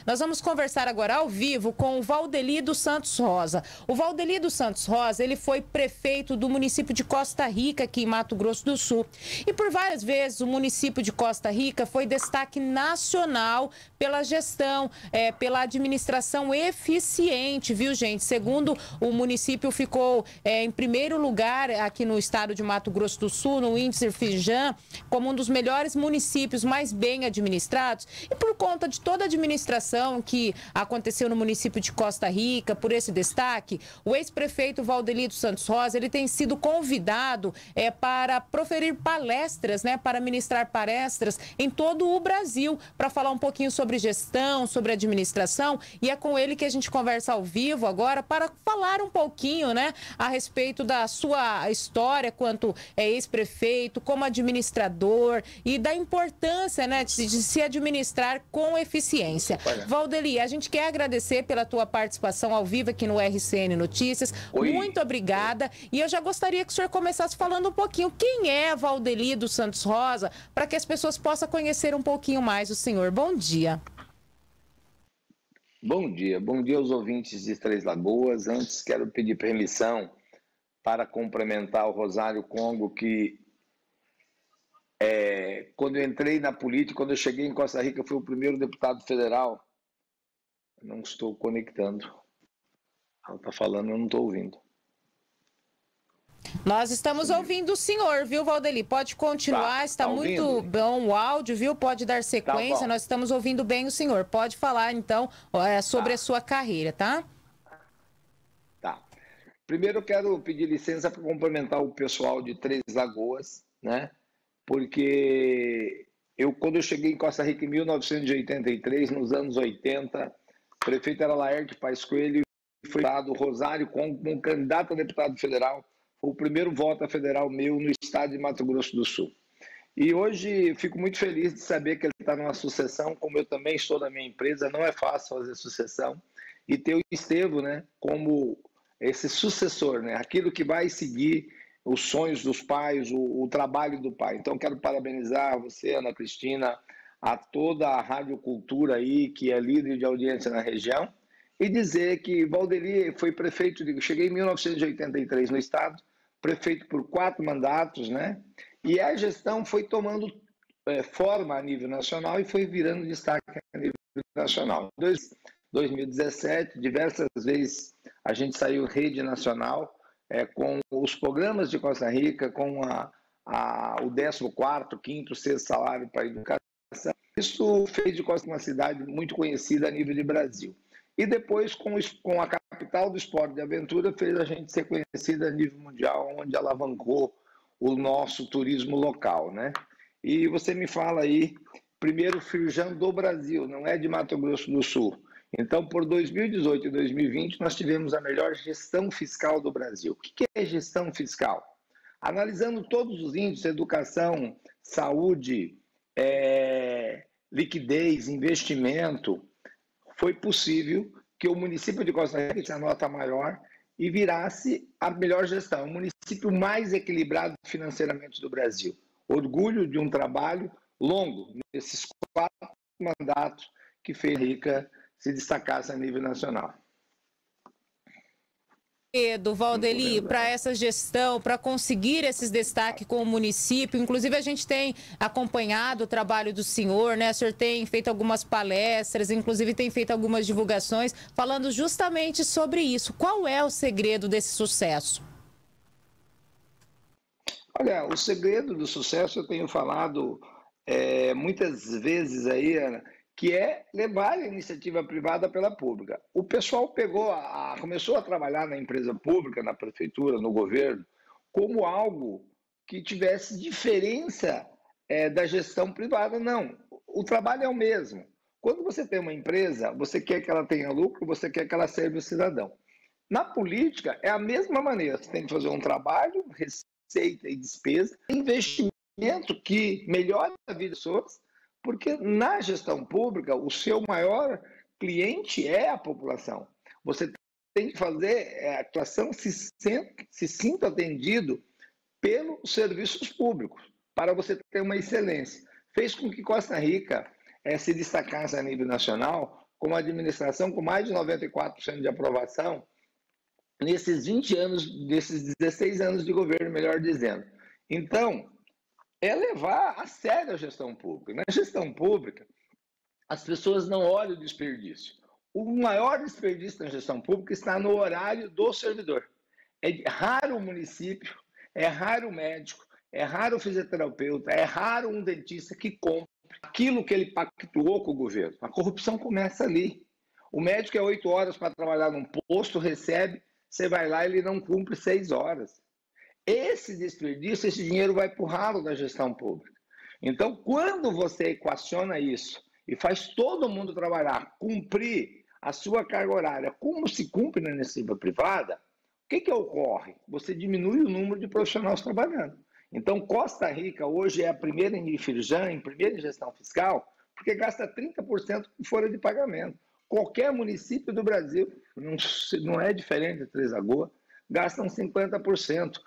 Nós vamos conversar agora ao vivo com o Valdeli dos Santos Rosa. O Valdeli dos Santos Rosa, ele foi prefeito do município de Costa Rica, aqui em Mato Grosso do Sul. E por várias vezes o município de Costa Rica foi destaque nacional pela gestão, pela administração eficiente, viu, gente? Segundo o município, ficou em primeiro lugar aqui no estado de Mato Grosso do Sul, no índice Fijan, como um dos melhores municípios mais bem administrados. E por conta de toda a administração que aconteceu no município de Costa Rica, por esse destaque, o ex-prefeito Valdeli dos Santos Rosa, ele tem sido convidado para proferir palestras, para ministrar palestras em todo o Brasil, para falar um pouquinho sobre gestão, sobre administração, e é com ele que a gente conversa ao vivo agora para falar um pouquinho, a respeito da sua história quanto ex-prefeito, como administrador e da importância, de se administrar com eficiência. Valdeli, a gente quer agradecer pela tua participação ao vivo aqui no RCN Notícias. Oi. Muito obrigada. E eu já gostaria que o senhor começasse falando um pouquinho quem é Valdeli dos Santos Rosa, para que as pessoas possam conhecer um pouquinho mais o senhor. Bom dia. Bom dia aos ouvintes de Três Lagoas. Antes, quero pedir permissão para cumprimentar o Rosário Congo, que quando eu entrei na política, quando eu cheguei em Costa Rica, fui o primeiro deputado federal. Não estou conectando. Ela está falando, eu não estou ouvindo. Nós estamos ouvindo o senhor, viu, Valdeli? Pode continuar, está muito bom o áudio, viu? Pode dar sequência, nós estamos ouvindo bem o senhor. Pode falar, então, sobre a sua carreira, tá? Tá. Primeiro eu quero pedir licença para cumprimentar o pessoal de Três Lagoas, porque quando eu cheguei em Costa Rica em 1983, nos anos 80, o prefeito era Laerte Paes Coelho e foi dado Rosário como candidato a deputado federal. Foi o primeiro voto federal meu no estado de Mato Grosso do Sul. E hoje fico muito feliz de saber que ele está numa sucessão, como eu também estou na minha empresa. Não é fácil fazer sucessão. E ter o Estevo como esse sucessor, aquilo que vai seguir os sonhos dos pais, o trabalho do pai. Então, quero parabenizar você, Ana Cristina, a toda a Rádio Cultura aí, que é líder de audiência na região, e dizer que Valdeli foi prefeito, cheguei em 1983 no estado, prefeito por 4 mandatos, e a gestão foi tomando forma a nível nacional e foi virando destaque a nível nacional. Em 2017, diversas vezes a gente saiu rede nacional com os programas de Costa Rica, com o 14º, 5º, 6º salário para a educação. Isso fez de Costa uma cidade muito conhecida a nível de Brasil. E depois, com a capital do esporte de aventura, fez a gente ser conhecida a nível mundial, onde alavancou o nosso turismo local, E você me fala aí, primeiro Firjan do Brasil, não é de Mato Grosso do Sul. Então, por 2018 e 2020, nós tivemos a melhor gestão fiscal do Brasil. O que é gestão fiscal? Analisando todos os índices, educação, saúde, liquidez, investimento, foi possível que o município de Costa Rica tinha nota maior e virasse a melhor gestão, o município mais equilibrado financeiramente do Brasil. Orgulho de um trabalho longo, nesses 4 mandatos que fez a Rica se destacasse a nível nacional. Valdeli, para essa gestão, para conseguir esses destaques com o município, inclusive a gente tem acompanhado o trabalho do senhor, O senhor tem feito algumas palestras, inclusive tem feito algumas divulgações, falando justamente sobre isso. Qual é o segredo desse sucesso? Olha, o segredo do sucesso eu tenho falado muitas vezes aí, Ana, que é levar a iniciativa privada pela pública. O pessoal começou a trabalhar na empresa pública, na prefeitura, no governo, como algo que tivesse diferença da gestão privada. Não, o trabalho é o mesmo. Quando você tem uma empresa, você quer que ela tenha lucro, você quer que ela serve o cidadão. Na política, é a mesma maneira. Você tem que fazer um trabalho, receita e despesa, investimento que melhora a vida das pessoas, porque na gestão pública, o seu maior cliente é a população. Você tem que fazer a atuação se sinta atendido pelos serviços públicos, para você ter uma excelência. Fez com que Costa Rica se destacasse a nível nacional com uma administração com mais de 94% de aprovação nesses 20 anos, desses 16 anos de governo, melhor dizendo. Então, é levar a sério a gestão pública. Na gestão pública, as pessoas não olham o desperdício. O maior desperdício na gestão pública está no horário do servidor. É raro o município, é raro o médico, é raro o fisioterapeuta, é raro um dentista que compra aquilo que ele pactuou com o governo. A corrupção começa ali. O médico é 8 horas para trabalhar num posto, recebe, você vai lá e ele não cumpre 6 horas. Esse desperdício, esse dinheiro vai para o ralo da gestão pública. Então, quando você equaciona isso e faz todo mundo trabalhar, cumprir a sua carga horária, como se cumpre na iniciativa privada, o que ocorre? Você diminui o número de profissionais trabalhando. Então, Costa Rica hoje é a primeira em Firjan, em primeira em gestão fiscal, porque gasta 30% com folha de pagamento. Qualquer município do Brasil, não é diferente de Três Lagoas, gastam 50%.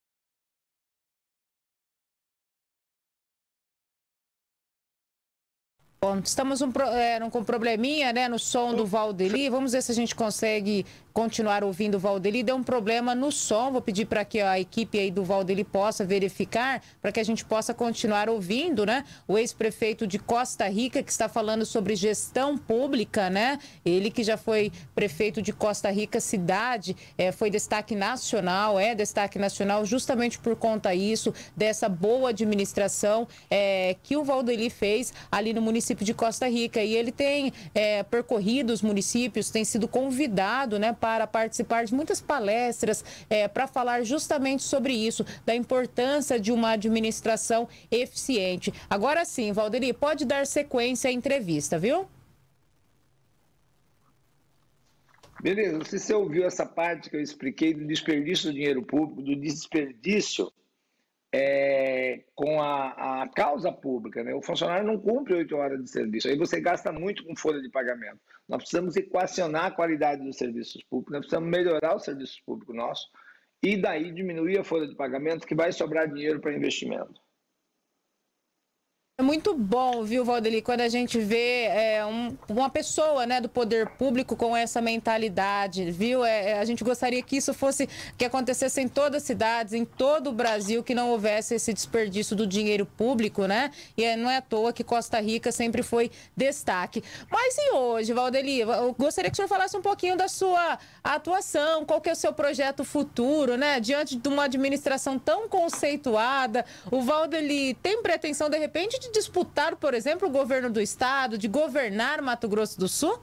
Bom, estamos com um probleminha, né, no som do Valdeli. Vamos ver se a gente consegue continuar ouvindo o Valdeli. Deu um problema no som. Vou pedir para que a equipe aí do Valdeli possa verificar, para que a gente possa continuar ouvindo, né? O ex-prefeito de Costa Rica, que está falando sobre gestão pública, né? Ele que já foi prefeito de Costa Rica, cidade, foi destaque nacional, é destaque nacional justamente por conta disso, dessa boa administração que o Valdeli fez ali no município de Costa Rica. E ele tem percorrido os municípios, tem sido convidado, né, para participar de muitas palestras para falar justamente sobre isso, da importância de uma administração eficiente. Agora sim, Valdeli, pode dar sequência à entrevista, viu? Beleza, se você ouviu essa parte que eu expliquei do desperdício do dinheiro público, do desperdício com a causa pública, né? O funcionário não cumpre 8 horas de serviço, aí você gasta muito com folha de pagamento. Nós precisamos equacionar a qualidade dos serviços públicos, nós precisamos melhorar os serviços públicos nossos e daí diminuir a folha de pagamento, que vai sobrar dinheiro para investimento. É muito bom, viu, Valdeli, quando a gente vê uma pessoa, né, do poder público com essa mentalidade, viu? A gente gostaria que isso que acontecesse em todas as cidades, em todo o Brasil, que não houvesse esse desperdício do dinheiro público, né? E não é à toa que Costa Rica sempre foi destaque. Mas e hoje, Valdeli? Eu gostaria que o senhor falasse um pouquinho da sua atuação, qual que é o seu projeto futuro, né? Diante de uma administração tão conceituada, o Valdeli tem pretensão, de repente, de disputar, por exemplo, o governo do estado, de governar Mato Grosso do Sul?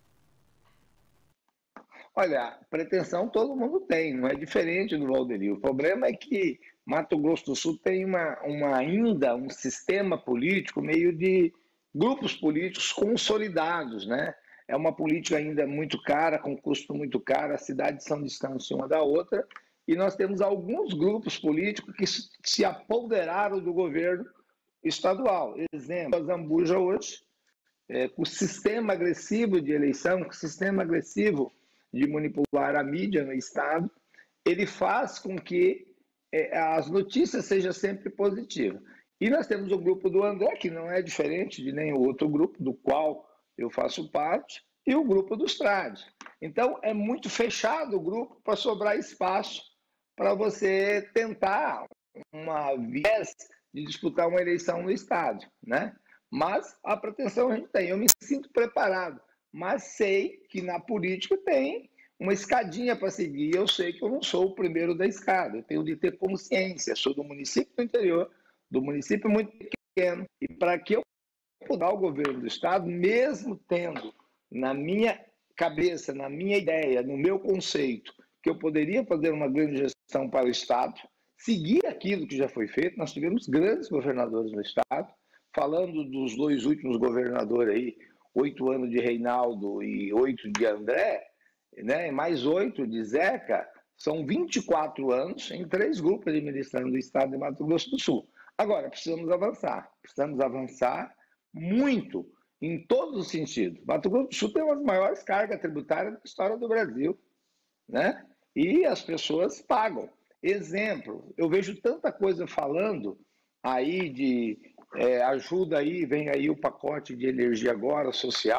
Olha, pretensão todo mundo tem, não é diferente do Valdeli. O problema é que Mato Grosso do Sul tem ainda um sistema político meio de grupos políticos consolidados, né? É uma política ainda muito cara, com custo muito caro, as cidades são distantes uma da outra, e nós temos alguns grupos políticos que se apoderaram do governo estadual. Exemplo, a Zambuja hoje, com o sistema agressivo de eleição, com o sistema agressivo de manipular a mídia no estado, ele faz com que as notícias sejam sempre positivas. E nós temos o grupo do André, que não é diferente de nenhum outro grupo, do qual eu faço parte, e o grupo dos Trades. Então, é muito fechado o grupo para sobrar espaço para você tentar uma viés de disputar uma eleição no estado, né? Mas a pretensão a gente tem. Eu me sinto preparado, mas sei que na política tem uma escadinha para seguir. Eu sei que eu não sou o primeiro da escada. Eu tenho de ter consciência. Sou do município do interior, do município muito pequeno. E para que eu mudar o governo do estado, mesmo tendo na minha cabeça, na minha ideia, no meu conceito, que eu poderia fazer uma grande gestão para o estado, seguir aquilo que já foi feito. Nós tivemos grandes governadores no estado, falando dos 2 últimos governadores aí, 8 anos de Reinaldo e 8 de André, né? Mais 8 de Zeca, são 24 anos em 3 grupos administrando o estado de Mato Grosso do Sul. Agora, precisamos avançar muito em todos os sentidos. Mato Grosso do Sul tem uma das maiores cargas tributárias da história do Brasil, né? E as pessoas pagam. Exemplo, eu vejo tanta coisa falando aí de ajuda aí, vem aí o pacote de energia agora, social,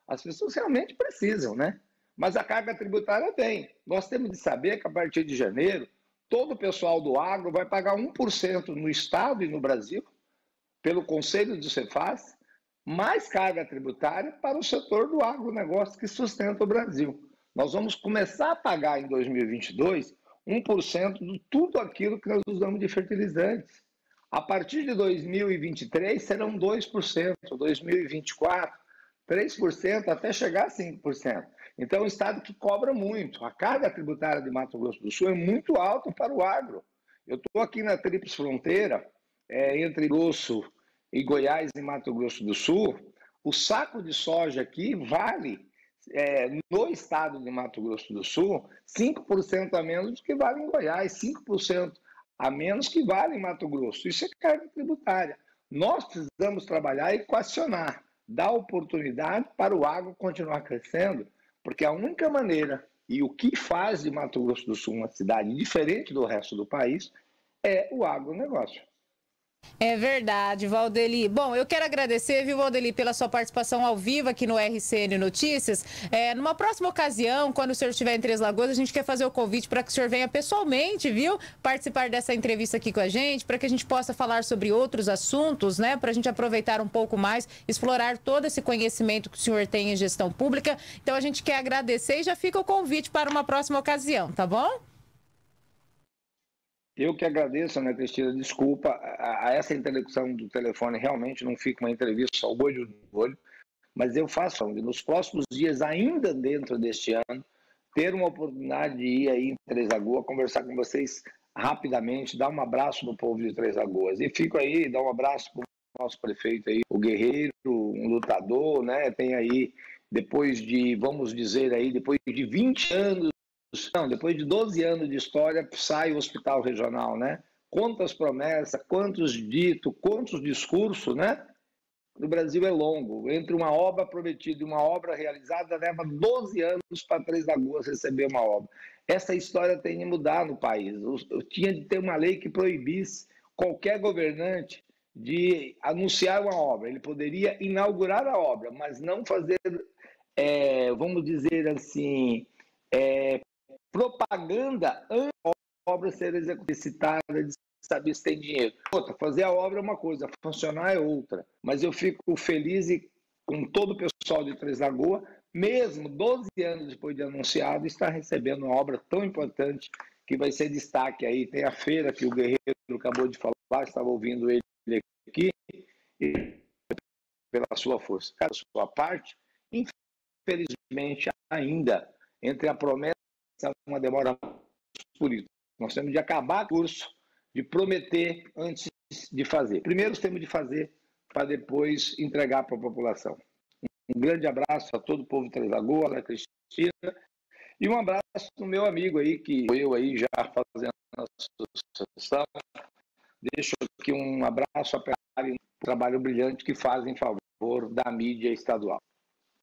As pessoas realmente precisam, né? Mas a carga tributária tem. Nós temos de saber que a partir de janeiro, todo o pessoal do agro vai pagar 1% no Estado e no Brasil, pelo Conselho do Cefaz, mais carga tributária para o setor do agronegócio que sustenta o Brasil. Nós vamos começar a pagar em 2022 1% de tudo aquilo que nós usamos de fertilizantes. A partir de 2023 serão 2%, 2024, 3%, até chegar a 5%. Então, é um estado que cobra muito. A carga tributária de Mato Grosso do Sul é muito alta para o agro. Eu estou aqui na Tríplice Fronteira, entre Grosso e Goiás e Mato Grosso do Sul. O saco de soja aqui vale, no estado de Mato Grosso do Sul, 5% a menos do que vale em Goiás, 5% a menos que vale em Mato Grosso. Isso é carga tributária. Nós precisamos trabalhar e equacionar, dar oportunidade para o agro continuar crescendo, porque a única maneira, e o que faz de Mato Grosso do Sul uma cidade diferente do resto do país, é o agronegócio. É verdade, Valdeli. Bom, eu quero agradecer, viu, Valdeli, pela sua participação ao vivo aqui no RCN Notícias. Numa próxima ocasião, quando o senhor estiver em Três Lagoas, a gente quer fazer o convite para que o senhor venha pessoalmente, viu, participar dessa entrevista aqui com a gente, para que a gente possa falar sobre outros assuntos, né, para a gente aproveitar um pouco mais, explorar todo esse conhecimento que o senhor tem em gestão pública. Então, a gente quer agradecer e já fica o convite para uma próxima ocasião, tá bom? Eu que agradeço, Ana Cristina, desculpa, a essa interlocução do telefone realmente não fica uma entrevista só olho no olho, mas eu faço, nos próximos dias, ainda dentro deste ano, ter uma oportunidade de ir aí em Três Lagoas, conversar com vocês rapidamente, dar um abraço no povo de Três Lagoas. E fico aí, dar um abraço para o nosso prefeito aí, o guerreiro, um lutador, né? Tem aí, depois de, vamos dizer aí, depois de 20 anos, não, depois de 12 anos de história, sai o hospital regional, né? Quantas promessas, quantos ditos, quantos discursos, né? No Brasil é longo. Entre uma obra prometida e uma obra realizada, leva 12 anos para Três Lagoas receber uma obra. Essa história tem de mudar no país. Eu tinha de ter uma lei que proibisse qualquer governante de anunciar uma obra. Ele poderia inaugurar a obra, mas não fazer, vamos dizer assim, propaganda antes da obra ser executada, de saber se tem dinheiro. Outra, fazer a obra é uma coisa, funcionar é outra. Mas eu fico feliz com todo o pessoal de Três Lagoas, mesmo 12 anos depois de anunciado, está recebendo uma obra tão importante que vai ser destaque aí. Tem a feira que o Guerreiro acabou de falar, estava ouvindo ele aqui, e pela sua força. Cada sua parte, infelizmente, ainda, entre a promessa uma demora por isso. Nós temos de acabar o curso, de prometer antes de fazer. Primeiro temos de fazer para depois entregar para a população. Um grande abraço a todo o povo de Três Lagoas, a Cristina, e um abraço no meu amigo aí, que eu aí já fazendo a associação. Deixo aqui um abraço a um trabalho brilhante que fazem em favor da mídia estadual.